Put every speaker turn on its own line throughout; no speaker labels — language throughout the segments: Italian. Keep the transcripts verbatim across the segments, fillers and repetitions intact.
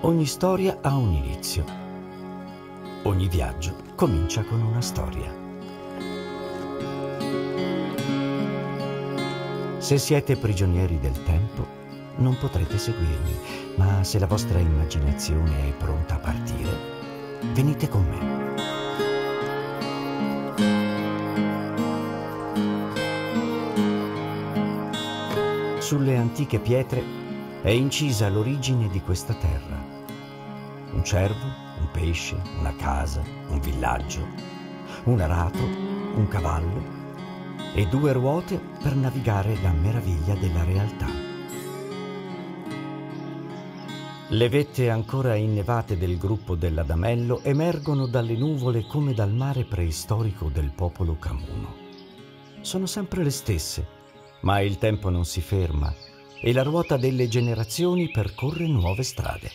Ogni storia ha un inizio. Ogni viaggio comincia con una storia. Se siete prigionieri del tempo, non potrete seguirmi, ma se la vostra immaginazione è pronta a partire, venite con me. Sulle antiche pietre è incisa l'origine di questa terra. Un cervo, un pesce, una casa, un villaggio, un arato, un cavallo e due ruote per navigare la meraviglia della realtà. Le vette ancora innevate del gruppo dell'Adamello emergono dalle nuvole come dal mare preistorico del popolo Camuno. Sono sempre le stesse, ma il tempo non si ferma e la ruota delle generazioni percorre nuove strade.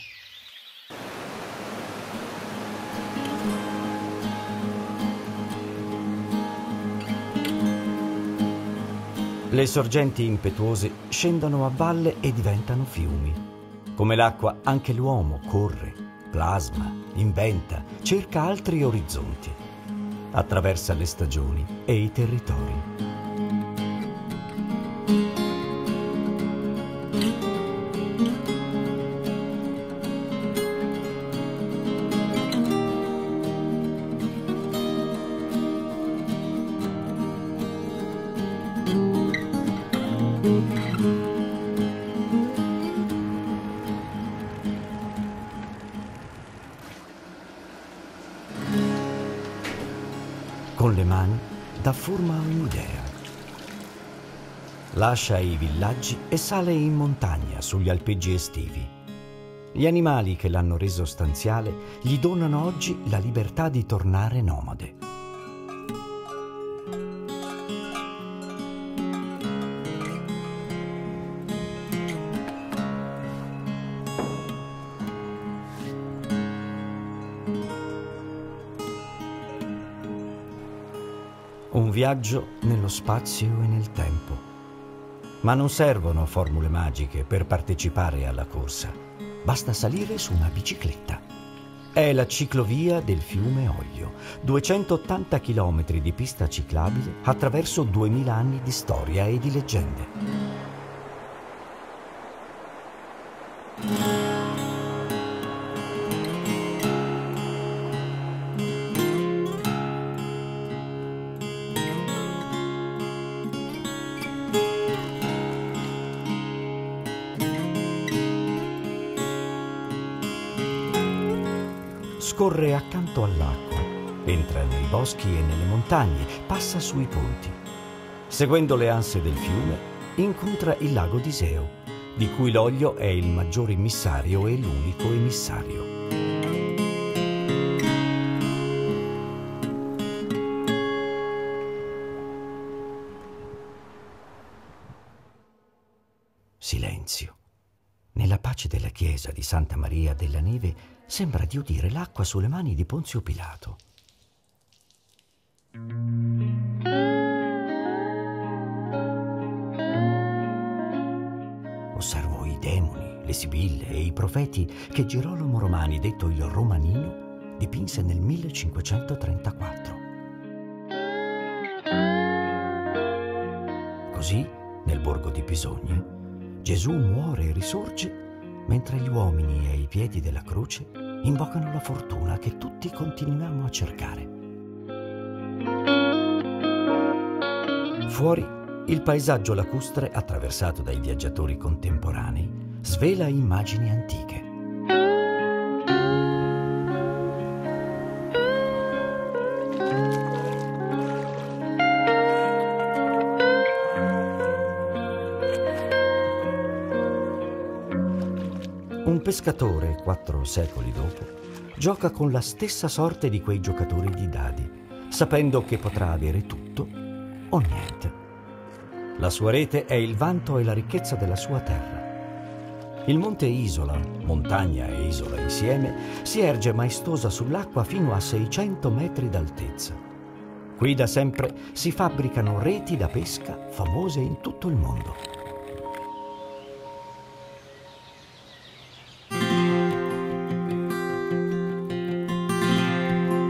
Le sorgenti impetuose scendono a valle e diventano fiumi. Come l'acqua, anche l'uomo corre, plasma, inventa, cerca altri orizzonti. Attraversa le stagioni e i territori. Con le mani dà forma a un'idea. Lascia i villaggi e sale in montagna sugli alpeggi estivi. Gli animali che l'hanno reso stanziale gli donano oggi la libertà di tornare nomade. Un viaggio nello spazio e nel tempo. Ma non servono formule magiche per partecipare alla corsa. Basta salire su una bicicletta. È la ciclovia del fiume Oglio, duecentottanta chilometri di pista ciclabile attraverso duemila anni di storia e di leggende. Scorre accanto all'acqua, entra nei boschi e nelle montagne, passa sui ponti. Seguendo le anse del fiume, incontra il lago d'Iseo, di cui l'Oglio è il maggiore immissario e l'unico emissario. Silenzio. Nella pace della chiesa di Santa Maria della Neve sembra di udire l'acqua sulle mani di Ponzio Pilato. Osservo i demoni, le sibille e i profeti che Girolamo Romani, detto il Romanino, dipinse nel millecinquecentotrentaquattro. Così, nel borgo di Bisogna, Gesù muore e risorge mentre gli uomini ai piedi della croce invocano la fortuna che tutti continuiamo a cercare. Fuori, il paesaggio lacustre, attraversato dai viaggiatori contemporanei, svela immagini antiche. Un pescatore, quattro secoli dopo, gioca con la stessa sorte di quei giocatori di dadi, sapendo che potrà avere tutto o niente. La sua rete è il vanto e la ricchezza della sua terra. Il monte Isola, montagna e isola insieme, si erge maestosa sull'acqua fino a seicento metri d'altezza. Qui da sempre si fabbricano reti da pesca famose in tutto il mondo.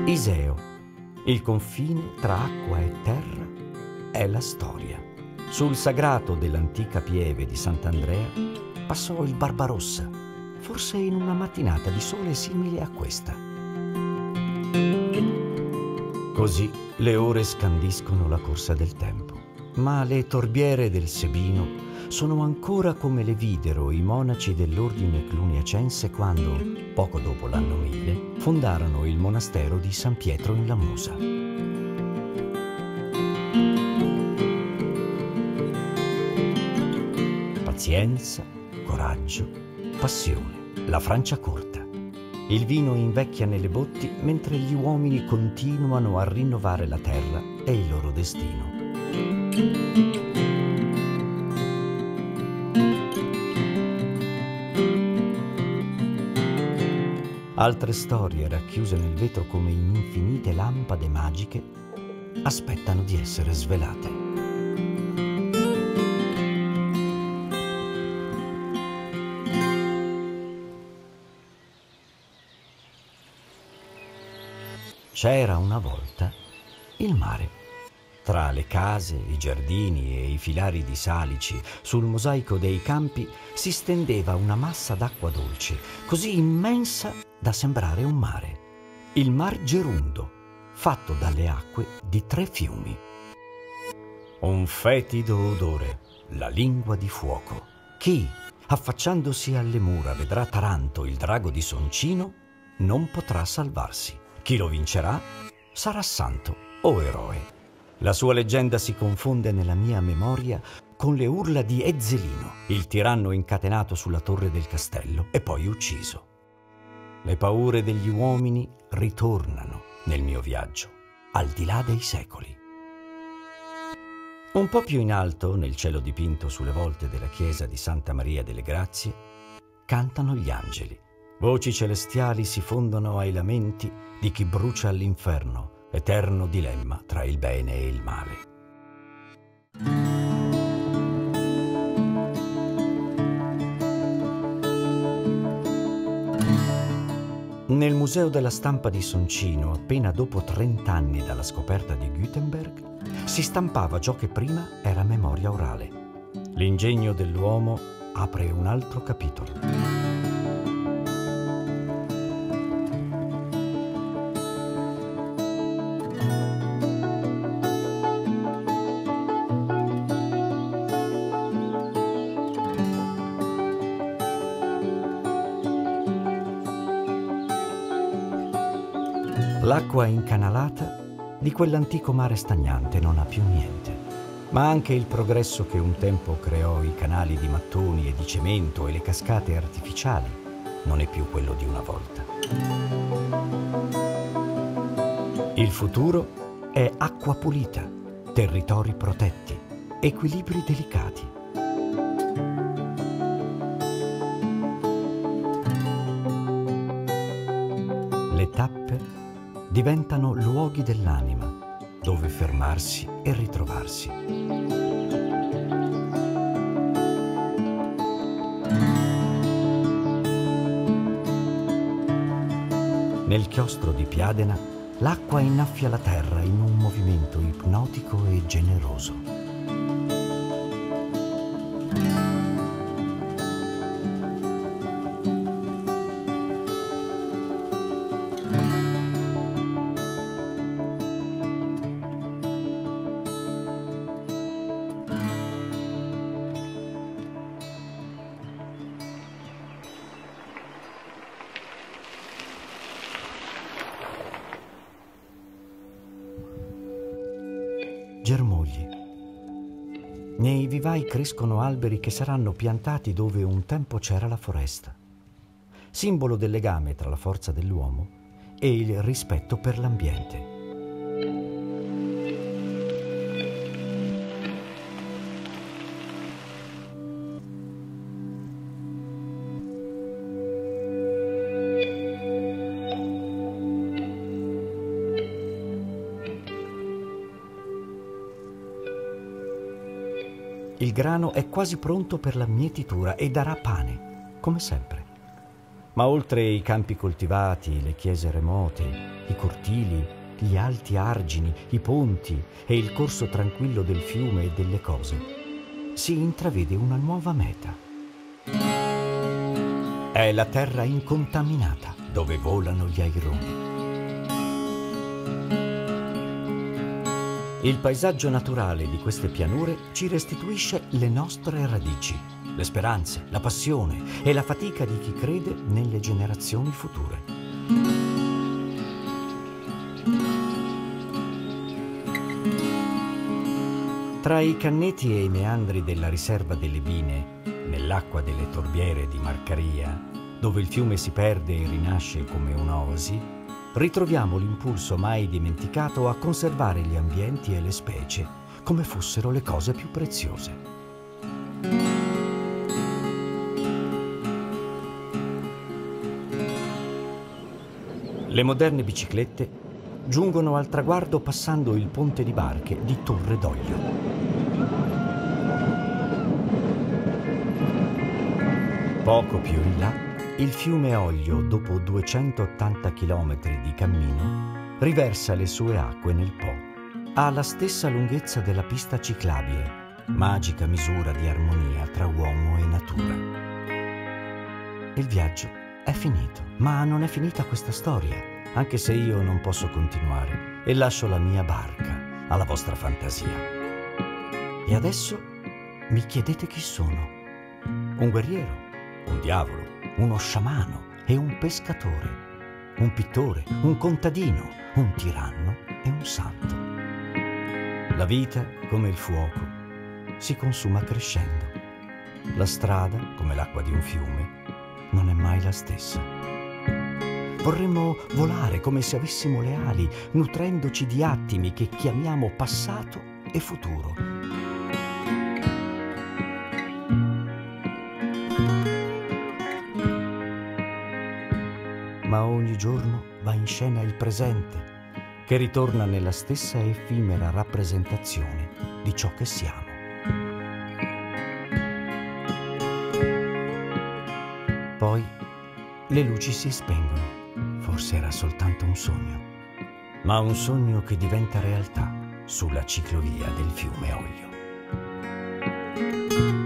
Iseo, il confine tra acqua e terra, è la storia. Sul sagrato dell'antica pieve di Sant'Andrea passò il Barbarossa, forse in una mattinata di sole simile a questa. Così le ore scandiscono la corsa del tempo, ma le torbiere del Sebino sono ancora come le videro i monaci dell'ordine cluniacense quando, poco dopo l'anno mille, fondarono il monastero di San Pietro in Lamusa. Pazienza, coraggio, passione, la Franciacorta. Il vino invecchia nelle botti mentre gli uomini continuano a rinnovare la terra e il loro destino. Altre storie racchiuse nel vetro come in infinite lampade magiche aspettano di essere svelate. C'era una volta il mare. Tra le case, i giardini e i filari di salici, sul mosaico dei campi, si stendeva una massa d'acqua dolce, così immensa da sembrare un mare. Il Mar Gerundo, fatto dalle acque di tre fiumi. Un fetido odore, la lingua di fuoco. Chi, affacciandosi alle mura, vedrà Taranto, il drago di Soncino, non potrà salvarsi. Chi lo vincerà sarà santo o eroe. La sua leggenda si confonde nella mia memoria con le urla di Ezzelino, il tiranno incatenato sulla torre del castello e poi ucciso. Le paure degli uomini ritornano nel mio viaggio, al di là dei secoli. Un po' più in alto, nel cielo dipinto sulle volte della chiesa di Santa Maria delle Grazie, cantano gli angeli. Voci celestiali si fondono ai lamenti di chi brucia all'inferno, eterno dilemma tra il bene e il male. Nel Museo della Stampa di Soncino, appena dopo trent'anni dalla scoperta di Gutenberg, si stampava ciò che prima era memoria orale. L'ingegno dell'uomo apre un altro capitolo. L'acqua incanalata di quell'antico mare stagnante non ha più niente, ma anche il progresso che un tempo creò i canali di mattoni e di cemento e le cascate artificiali non è più quello di una volta. Il futuro è acqua pulita, territori protetti, equilibri delicati. Le tappe diventano luoghi dell'anima, dove fermarsi e ritrovarsi. Nel chiostro di Piadena, l'acqua innaffia la terra in un movimento ipnotico e generoso. Germogli. Nei vivai crescono alberi che saranno piantati dove un tempo c'era la foresta, simbolo del legame tra la forza dell'uomo e il rispetto per l'ambiente. Il grano è quasi pronto per la mietitura e darà pane, come sempre. Ma oltre i campi coltivati, le chiese remote, i cortili, gli alti argini, i ponti e il corso tranquillo del fiume e delle cose, si intravede una nuova meta. È la terra incontaminata, dove volano gli aironi. Il paesaggio naturale di queste pianure ci restituisce le nostre radici, le speranze, la passione e la fatica di chi crede nelle generazioni future. Tra i canneti e i meandri della riserva delle Bine, nell'acqua delle torbiere di Marcaria, dove il fiume si perde e rinasce come un'oasi, ritroviamo l'impulso mai dimenticato a conservare gli ambienti e le specie come fossero le cose più preziose. Le moderne biciclette giungono al traguardo passando il ponte di barche di Torre d'Oglio. Poco più in là, il fiume Oglio, dopo duecentottanta chilometri di cammino, riversa le sue acque nel Po. Ha la stessa lunghezza della pista ciclabile, magica misura di armonia tra uomo e natura. Il viaggio è finito, ma non è finita questa storia, anche se io non posso continuare e lascio la mia barca alla vostra fantasia. E adesso mi chiedete chi sono? Un guerriero, un diavolo, uno sciamano e un pescatore, un pittore, un contadino, un tiranno e un santo. La vita, come il fuoco, si consuma crescendo. La strada, come l'acqua di un fiume, non è mai la stessa. Vorremmo volare come se avessimo le ali, nutrendoci di attimi che chiamiamo passato e futuro. Ma ogni giorno va in scena il presente, che ritorna nella stessa effimera rappresentazione di ciò che siamo. Poi le luci si spengono, forse era soltanto un sogno, ma un sogno che diventa realtà sulla ciclovia del fiume Oglio.